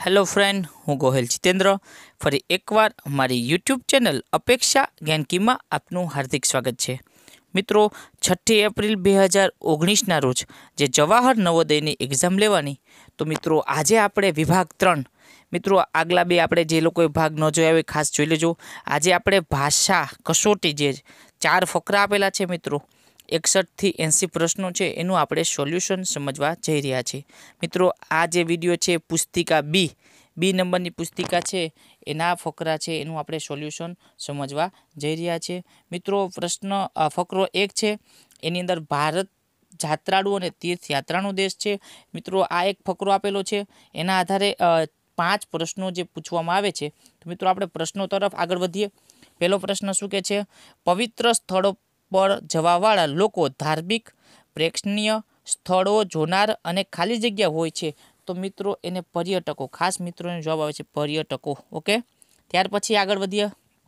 Hello friend, હું ગોહેલ જીતેન્દ્ર ફરી એકવાર મારી યુટ્યુબ ચેનલ અપેક્ષા જ્ઞાનકીમાં આપનું હાર્દિક સ્વાગત છે. મિત્રો, 6 એપ્રિલ 2019ના રોજ જે જવાહર નવોદયની એક્ઝામ લેવાની, તો મિત્રો આજે આપણે વિભાગ 3 મિત્રો આગલા બે આપણે જે લોકોએ ભાગ ન જોયા હોય ખાસ જોઈ લેજો. આજે આપણે ભાષા કસોટી જે 4 ફકરા આપેલા છે મિત્રો, 61 થી 80 પ્રશ્નો છે, એનું આપણે સોલ્યુશન સમજવા જઈ રહ્યા છીએ. મિત્રો, આ જે વિડીયો છે પુસ્તિકા બી નંબરની પુસ્તિકા છે, એના ફકરા છે, એનું આપણે સોલ્યુશન સમજવા જઈ રહ્યા છીએ. મિત્રો, ફકરો 1 છે, એની અંદર ભારત જાત્રાળુ અને તીર્થયાત્રાનો દેશ છે. મિત્રો, આ એક ફકરો આપેલો છે, એના આધારે 5 પ્રશ્નો જે પૂછવામાં આવે છે. તો મિત્રો, આપણે પ્રશ્નો તરફ આગળ વધીએ. પહેલો પ્રશ્ન શું કહે છે? પવિત્ર સ્થળો પર જવાવાળા લોકો ધાર્મિક પ્રેક્ષણીય સ્થળો જોનાર અને ખાલી જગ્યા હોય છે, તો મિત્રો એને પર્યટકો, ખાસ મિત્રોનો જવાબ આવે છે પર્યટકો. ઓકે, ત્યાર પછી આગળ વધીએ.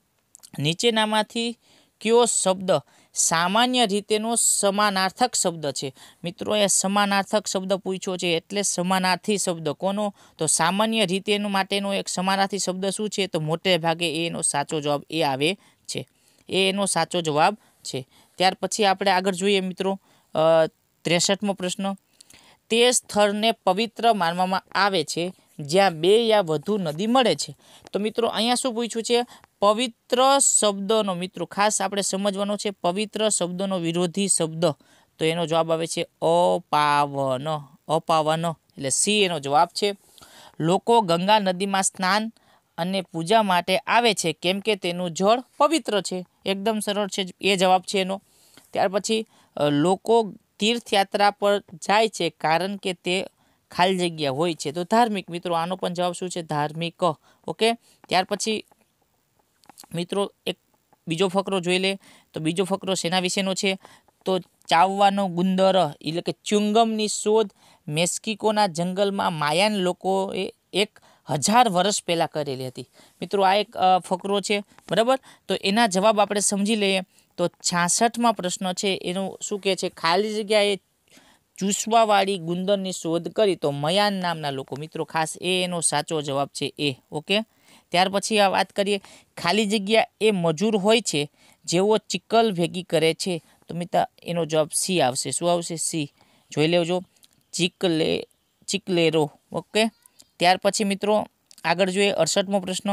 નીચેનામાંથી કયો શબ્દ સામાન્ય રીતેનો સમાનાર્થક શબ્દ છે? મિત્રો, એ સમાનાર્થક શબ્દ પૂછ્યો છે, એટલે સમાનાર્થી શબ્દ કોનો? તો સામાન્ય રીતેનો માટેનો એક સમાનાર્થી શબ્દ શું છે? તો મોટે ભાગે એનો સાચો જવાબ એ આવે છે. એનો સાચો જવાબ છે. ત્યાર પછી આપણે આગળ જોઈએ મિત્રો, 63મો પ્રશ્ન. તે સ્થળને પવિત્ર માનવામાં આવે છે જ્યાં 2 યા વધુ નદી મળે છે. તો મિત્રો, અહીંયા શું પૂછ્યું છે? પવિત્ર શબ્દનો, મિત્રો ખાસ આપણે સમજવાનો છે, પવિત્ર શબ્દનો વિરોધી શબ્દ, તો એનો જવાબ આવે છે અપાવન. અપાવન એટલે સી એનો જવાબ છે. લોકો ગંગા નદીમાં સ્નાન અને પૂજા માટે આવે છે કેમ કે તેનું જળ પવિત્ર છે. એકદમ સરળ છે, એ જવાબ છે એનો. ત્યાર પછી લોકો તીર્થયાત્રા પર જાય છે કારણ કે તે ખાલી જગ્યા હોય છે, તો ધાર્મિક. મિત્રો, આનો પણ જવાબ શું છે? ધાર્મિક. ઓકે, ત્યાર પછી મિત્રો એક બીજો ફકરો જોઈ લે. તો બીજો ફકરો શેના વિશેનો છે? તો ચાવવાનો ગુંદર એટલે કે ચ્યુંગમની શોધ મેક્સિકોના જંગલમાં માયાન લોકોએ 1000 વર્ષ પહેલાં કરેલી હતી. મિત્રો, આ એક ફકરો છે, બરાબર. તો એના જવાબ આપણે સમજી લઈએ. તો 66માં પ્રશ્ન છે, એનું શું કહે છે? ખાલી જગ્યાએ ચૂસવાવાળી ગુંદરની શોધ કરી તો મયાન નામના લોકો. મિત્રો, ખાસ એનો સાચો જવાબ છે એ. ઓકે, ત્યાર પછી આ વાત કરીએ. ખાલી જગ્યા એ મજૂર હોય છે જેઓ ચિકલ ભેગી કરે છે, તો મિત્રો એનો જવાબ સી આવશે. શું આવશે? સી. જોઈ લેજો, ચિકલેરો. ઓકે, ત્યાર પછી મિત્રો આગળ જોઈએ 68મો પ્રશ્ન.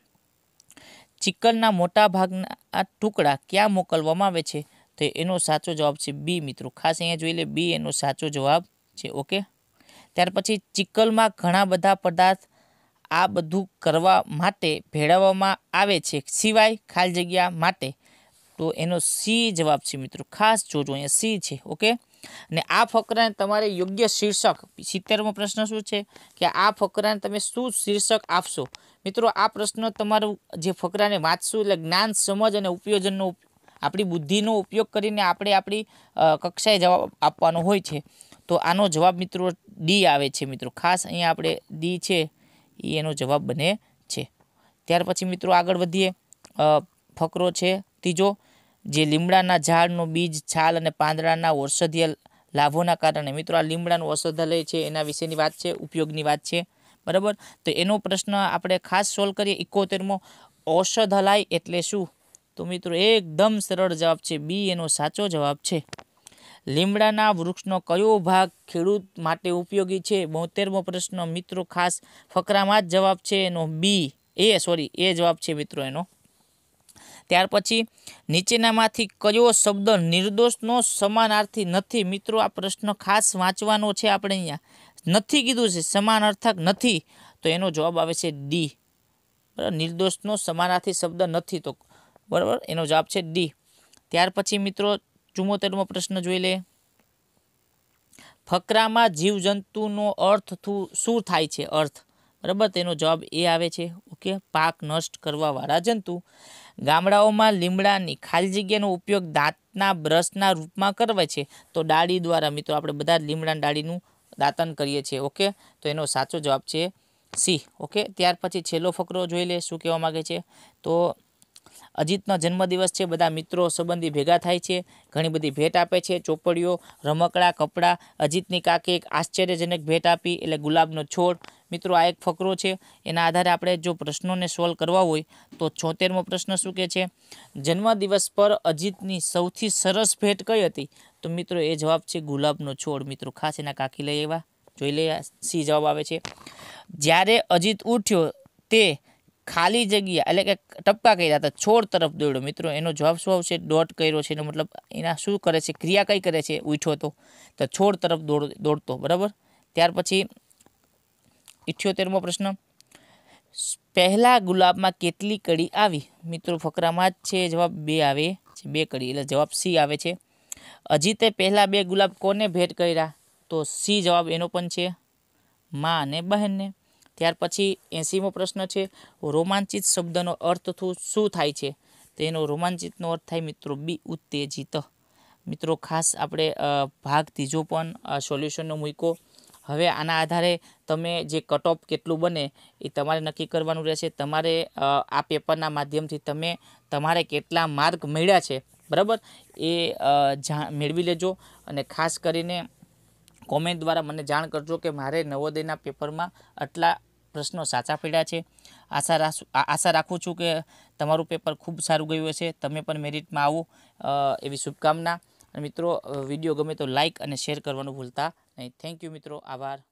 ચિકલના મોટા ભાગના ટુકડા ક્યાં મોકલવામાં આવે છે? તો એનો સાચો જવાબ છે બી. મિત્રો, ખાસ અહીંયા જોઈ લે, બી એનો સાચો જવાબ છે. ઓકે, ત્યાર પછી ચિકલમાં ઘણા બધા પદાર્થ આ બધું કરવા માટે ભેળવવામાં આવે છે સિવાય ખાલી જગ્યા માટે, તો એનો સી જવાબ છે. મિત્રો, ખાસ જોજો, અહીંયા સી છે. ઓકે, અને આ ફકરાને તમારે યોગ્ય શીર્ષક, 70મો પ્રશ્ન શું છે કે આ ફકરાને તમે શું શીર્ષક આપશો? મિત્રો, આ પ્રશ્ન તમારું જે ફકરાને વાંચશું એટલે જ્ઞાન, સમજ અને ઉપયોજનનો, આપણી બુદ્ધિનો ઉપયોગ કરીને આપણે આપણી કક્ષાએ જવાબ આપવાનો હોય છે. તો આનો જવાબ મિત્રો ડી આવે છે. મિત્રો, ખાસ અહીંયા આપણે ડી છે એ એનો જવાબ બને છે. ત્યાર પછી મિત્રો આગળ વધીએ. ફકરો છે ત્રીજો. જે લીમડાના ઝાડનો બીજ, છાલ અને પાંદડાના ઔષધીય લાભોના કારણે. મિત્રો, આ લીમડાનું ઔષધાલય છે, એના વિશેની વાત છે, ઉપયોગની વાત છે, બરાબર. તો એનો પ્રશ્ન આપણે ખાસ સોલ્વ કરીએ. 71મો, ઔષધાલય એટલે શું? તો મિત્રો એકદમ સરળ જવાબ છે બી એનો સાચો જવાબ છે. લીમડાના વૃક્ષનો કયો ભાગ ખેડૂત માટે ઉપયોગી છે? 72મો પ્રશ્ન. મિત્રો, ખાસ ફકરામાં જ જવાબ છે એનો બી. એ જવાબ છે મિત્રો એનો. ત્યાર પછી નીચેનામાંથી કયો શબ્દ નિર્દોષનો સમાનાર્થી નથી? મિત્રો, આ પ્રશ્ન ખાસ વાંચવાનો છે આપણે. અહીંયા નથી કીધું છે, સમાનાર્થક નથી, તો એનો જવાબ આવે છે ડી. બરાબર, નિર્દોષનો સમાનાર્થી શબ્દ નથી, તો બરાબર એનો જવાબ છે ડી. ત્યાર પછી મિત્રો 74મો પ્રશ્ન જોઈ લે. ફકરામાં જીવજંતુનો અર્થ શું થાય છે? અર્થ, બરાબર, તેનો જવાબ એ આવે છે. ઓકે, પાક નષ્ટ કરવાવાળા જંતુ. ગામડાઓમાં લીમડાની ખાલી જગ્યાનો ઉપયોગ દાંતના બ્રશના રૂપમાં કરે છે, તો ડાળી દ્વારા. મિત્રો, આપણે બધા લીમડાની ડાળીનું દાંતન કરીએ છીએ. ઓકે, તો એનો સાચો જવાબ છે સી. ઓકે, ત્યાર પછી છેલ્લો ફકરો જોઈ લે, શું કહેવા માગે છે? તો અજીતનો જન્મદિવસ છે, બધા મિત્રો સંબંધી ભેગા થાય છે, ઘણી બધી ભેટ આપે છે, ચોપડીઓ, રમકડા, કપડાં. અજીતની કાકે એક આશ્ચર્યજનક ભેટ આપી એટલે ગુલાબનો છોડ. મિત્રો આ એક ફકરો છે, એના આધારે આપણે જો પ્રશ્નોને સોલ્વ કરવા હોય તો 76મો પ્રશ્ન શું કહે છે? જન્મદિવસ પર અજીતની સૌથી સરસ ભેટ કઈ હતી? તો મિત્રો એ જવાબ છે ગુલાબનો છોડ. મિત્રો ખાસ એના કાકી લઈ આવ્યા, જોઈ લઈએ. સી જવાબ આવે છે. જ્યારે અજીત ઉઠ્યો તે ખાલી જગ્યા એટલે કે ટપકા કર્યા હતા, છોડ તરફ દોડ્યો. મિત્રો એનો જવાબ શું આવશે? ડોટ કર્યો છે, એનો મતલબ એના શું કરે છે, ક્રિયા કઈ કરે છે? ઉઠ્યો તો છોડ તરફ દોડતો. બરાબર. ત્યાર પછી 78મો પ્રશ્ન, પહેલા ગુલાબમાં કેટલી કળી આવી? મિત્રો ફકરામાં જ છે, જવાબ 2 આવે છે, 2 કળી, એટલે જવાબ સી આવે છે. અજીતે પહેલા 2 ગુલાબ કોને ભેટ કર્યા? તો સી જવાબ એનો પણ છે, મા અને બહેનને. ત્યાર પછી 80મો પ્રશ્ન છે, રોમાંચિત શબ્દનો અર્થ શું થાય છે? તો એનો રોમાંચિતનો અર્થ થાય મિત્રો બી, ઉત્તેજિત. મિત્રો ખાસ આપણે ભાગ ત્રીજો પણ સોલ્યુશનનો મૂક્યો. હવે આના આધારે તમે જે કટ ઓફ કેટલું બને એ તમારે નક્કી કરવાનું રહેશે. તમારે આ પેપરના માધ્યમથી તમારે કેટલા માર્ક મળ્યા છે, બરાબર, એ મેળવી લેજો. અને ખાસ કરીને કોમેન્ટ દ્વારા મને જાણ કરજો કે મારે નવોદયના પેપરમાં આટલા પ્રશ્નો સાચા પડ્યા છે. આશા રાખું છું કે તમારું પેપર ખૂબ સારું ગયું હશે, તમે પણ મેરિટમાં આવો એવી શુભકામના. અને મિત્રો વિડીયો ગમે તો લાઇક અને શેર કરવાનું ભૂલતા નહીં. થેન્ક યુ મિત્રો, આભાર.